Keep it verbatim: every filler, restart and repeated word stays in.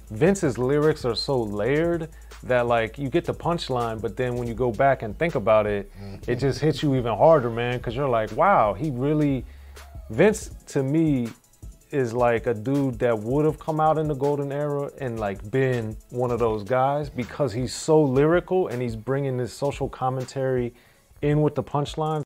Vince's lyrics are so layered that like you get the punchline, but then when you go back and think about it, mm-hmm. it just hits you even harder, man, because you're like, wow, he really, Vince to me is like a dude that would have come out in the golden era and like been one of those guys because he's so lyrical and he's bringing this social commentary in with the punchline.